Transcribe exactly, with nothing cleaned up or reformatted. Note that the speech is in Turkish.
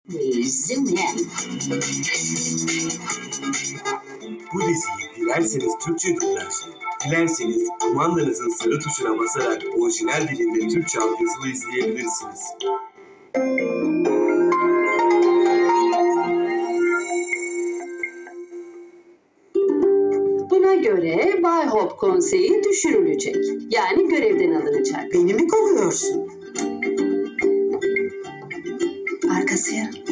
Zimyen. Bu diziyi dilerseniz Türkçe dublajlı, dilerseniz kumandanızın sarı tuşuna basarak orijinal dilinde Türkçe altyazılı izleyebilirsiniz. Buna göre Bay Hop konseyi düşürülecek. Yani görevden alınacak. Beni mi kovuyorsun? Arkası yarın.